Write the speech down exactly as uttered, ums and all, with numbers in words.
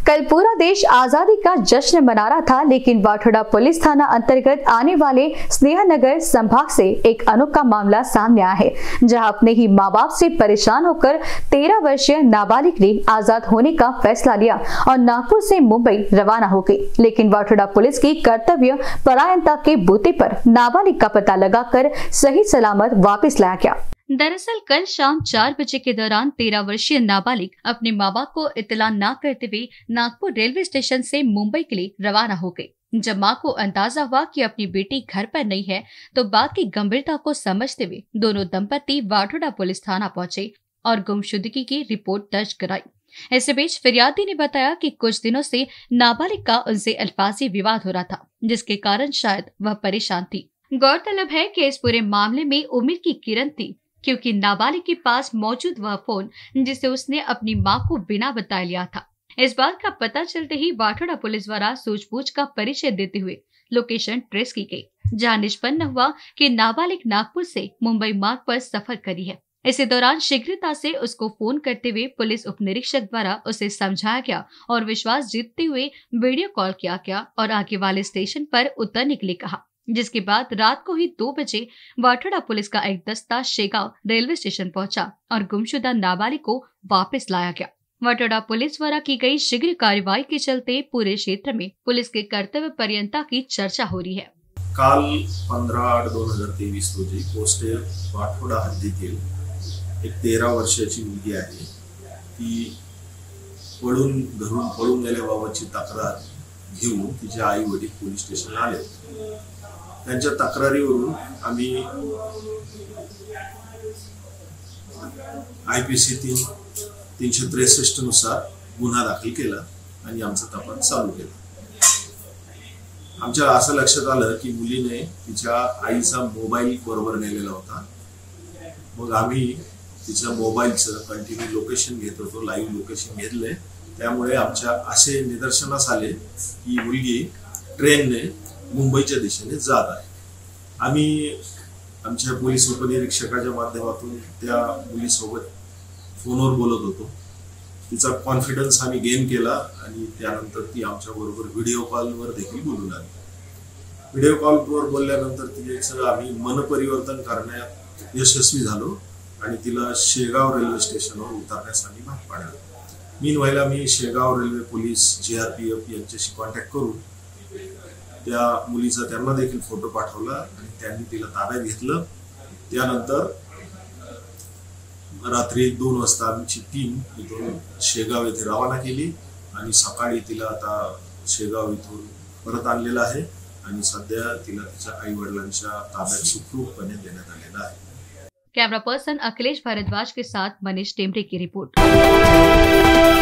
कल पूरा देश आजादी का जश्न मना रहा था, लेकिन वाठोड़ा पुलिस थाना अंतर्गत आने वाले स्नेहनगर संभाग से एक अनोखा मामला सामने आया है, जहां अपने ही माँ बाप से परेशान होकर तेरह वर्षीय नाबालिग ने आजाद होने का फैसला लिया और नागपुर से मुंबई रवाना हो गई। लेकिन वाठोड़ा पुलिस की कर्तव्य परायणता के बूते पर नाबालिग का पता लगाकर सही सलामत वापस लाया गया। दरअसल कल शाम चार बजे के दौरान तेरह वर्षीय नाबालिग अपने माँ बाप को इत्तला न करते हुए नागपुर रेलवे स्टेशन से मुंबई के लिए रवाना हो गई। जब माँ को अंदाजा हुआ कि अपनी बेटी घर पर नहीं है, तो बात की गंभीरता को समझते हुए दोनों दंपति वाठोड़ा पुलिस थाना पहुंचे और गुमशुदगी की रिपोर्ट दर्ज कराई। इसी बीच फिरियादी ने बताया कि कुछ दिनों से नाबालिग का उनसे अल्फाजी विवाद हो रहा था, जिसके कारण शायद वह परेशान थी। गौरतलब है कि इस पूरे मामले में उम्मीद की किरण थी, क्योंकि नाबालिग के पास मौजूद वह फोन जिसे उसने अपनी मां को बिना बताए लिया था। इस बात का पता चलते ही वाठोड़ा पुलिस द्वारा सूझबूझ का परिचय देते हुए लोकेशन ट्रेस की गई, जहां निष्पन्न हुआ कि नाबालिग नागपुर से मुंबई मार्ग पर सफर करी है। इसी दौरान शीघ्रता से उसको फोन करते हुए पुलिस उप निरीक्षक द्वारा उसे समझाया गया और विश्वास जीतते हुए वीडियो कॉल किया गया और आगे वाले स्टेशन पर उतरने के लिए कहा, जिसके बाद रात को ही दो बजे वाठोड़ा पुलिस का एक दस्ता शेगांव रेलवे स्टेशन पहुंचा और गुमशुदा नाबालिग को वापस लाया गया। वाठोड़ा पुलिस द्वारा की गई शीघ्र कार्रवाई के चलते पूरे क्षेत्र में पुलिस के कर्तव्य पर्यंता की चर्चा हो रही है। काल पंधरा आठ दोन हजार तेवीस रोजी पोस्टे वाठोड़ा हद्दीतील एक तेरा वर्षाची मुलगी आहे, ती पळून घरून पळून गेल्याबाबतची तक्रार घेऊन तिचे आई वडील पोलीस स्टेशनला आले। त्यांच्या तक्रारीवरून आम्ही आय पी सी तीन तीनशे त्रेसष्ट नुसार गुन्हा दाखल केला आणि आमचा तपास चालू केला। आमच्या असं लक्षात आलं की मुलीने तिच्या आईचा मोबाईल बरोबर नेलेला होता। मग आम्ही तिच्या मोबाईलचं कंटिन्यू लोकेशन घेत होतो, लाईव्ह लोकेशन घेतले। त्यामुळे आमच्या असे निदर्शनास आले की मुलगी ट्रेनने मुंबईच्या दिशेने जात आहे। आम्ही आमच्या पोलीस उपनिरीक्षकाच्या माध्यमातून त्या मुलीसोबत फोनवर बोलत होतो। तिचा कॉन्फिडन्स आम्ही गेन केला आणि त्यानंतर ती आमच्या बरोबर व्हिडिओ कॉलवर देखील बोलू लागली। व्हिडिओ कॉलवर बोलल्यानंतर तिचं आम्ही मनपरिवर्तन करण्यात यशस्वी झालो आणि तिला शेगाव रेल्वे स्टेशनवर उतरण्यास आम्ही भाग पाडले। मीनवाईल मी Shegaon railway police G R P F यांच्याशी कॉन्टॅक्ट करून त्या मुलीचा त्यांना देखील फोटो पाठवला आणि त्यांनी तिला ताब्यात घेतलं। त्यानंतर रात्री दोन वाजता आमची टीम इथून शेगाव येथे रवाना केली आणि सकाळी तिला आता शेगाव इथून परत आणलेला आहे आणि सध्या तिला तिच्या आई वडिलांच्या ताब्यात सुखरूपपणे देण्यात आलेला आहे। कैमरा पर्सन अखिलेश भारद्वाज के साथ मनीष टेमरे की रिपोर्ट।